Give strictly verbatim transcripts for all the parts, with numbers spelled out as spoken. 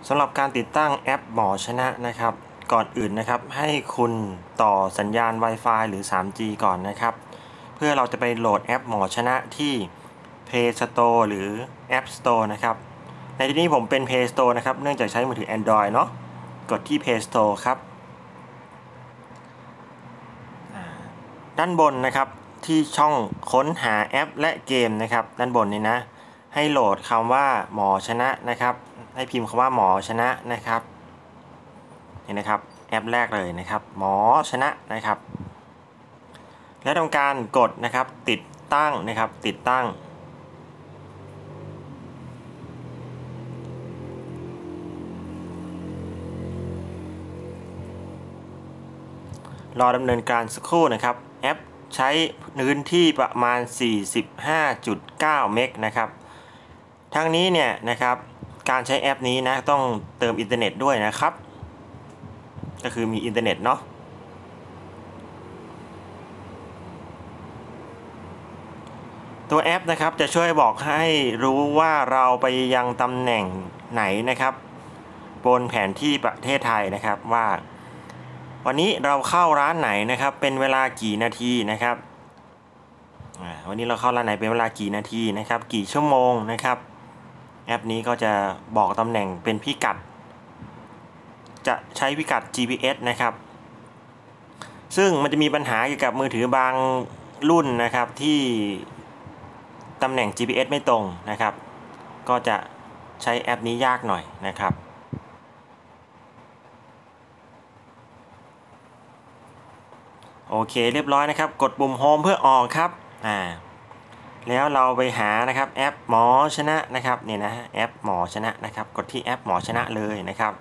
สำหรับการติดตั้งแอปหมอชนะนะครับก่อนอื่นนะครับให้คุณต่อสัญญาณ Wi-Fi หรือ ทรีจี ก่อนนะครับเพื่อเราจะไปโหลดแอปหมอชนะที่ Play Store หรือ App Store นะครับในที่นี้ผมเป็น Play Store นะครับเนื่องจากใช้มือถือ Android เนาะกดที่ Play Store ครับด้านบนนะครับที่ช่องค้นหาแอปและเกมนะครับด้านบนนี้นะให้โหลดคำว่าหมอชนะนะครับให้พิมพ์คำว่าหมอชนะนะครับนี่นะครับแอปแรกเลยนะครับหมอชนะนะครับและทำการกดนะครับติดตั้งนะครับติดตั้งรอดำเนินการสักครู่นะครับแอปใช้พื้นที่ประมาณ สี่สิบห้าจุดเก้า เมกนะครับทั้งนี้เนี่ยนะครับการใช้แอปนี้นะต้องเติมอินเทอร์เน็ตด้วยนะครับก็คือมีอินเทอร์เน็ตเนาะตัวแอปนะครับจะช่วยบอกให้รู้ว่าเราไปยังตำแหน่งไหนนะครับบนแผนที่ประเทศไทยนะครับว่าวันนี้เราเข้าร้านไหนนะครับเป็นเวลากี่นาทีนะครับวันนี้เราเข้าร้านไหนเป็นเวลากี่นาทีนะครับกี่ชั่วโมงนะครับแอปนี้ก็จะบอกตำแหน่งเป็นพิกัดจะใช้พิกัด จี พี เอส นะครับซึ่งมันจะมีปัญหาเกี่ยวกับมือถือบางรุ่นนะครับที่ตำแหน่ง จี พี เอส ไม่ตรงนะครับก็จะใช้แอปนี้ยากหน่อยนะครับโอเคเรียบร้อยนะครับกดปุ่มโฮมเพื่อออกครับอ่าแล้วเราไปหานะครับแอปหมอชนะนะครับนี่นะแอปหมอชนะนะครับกดที่แอปหมอชนะเลยนะครับ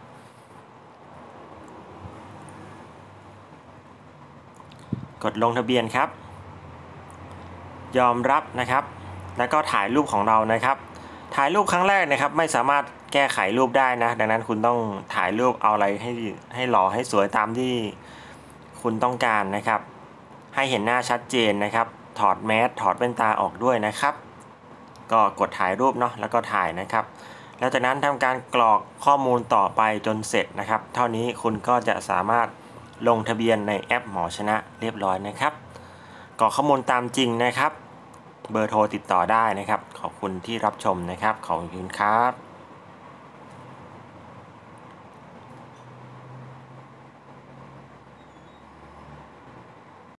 กดลงทะเบียนครับยอมรับนะครับแล้วก็ถ่ายรูปของเรานะครับถ่ายรูปครั้งแรกนะครับไม่สามารถแก้ไขรูปได้นะดังนั้นคุณต้องถ่ายรูปเอาอะไรให้ให้หล่อให้สวยตามที่คุณต้องการนะครับให้เห็นหน้าชัดเจนนะครับถอดแมสถอดแว่นตาออกด้วยนะครับก็กดถ่ายรูปเนาะแล้วก็ถ่ายนะครับแล้วจากนั้นทำการกรอกข้อมูลต่อไปจนเสร็จนะครับเท่านี้คุณก็จะสามารถลงทะเบียนในแอปหมอชนะเรียบร้อยนะครับกรอกข้อมูลตามจริงนะครับเบอร์โทรติดต่อได้นะครับขอบคุณที่รับชมนะครับขอบคุณครับ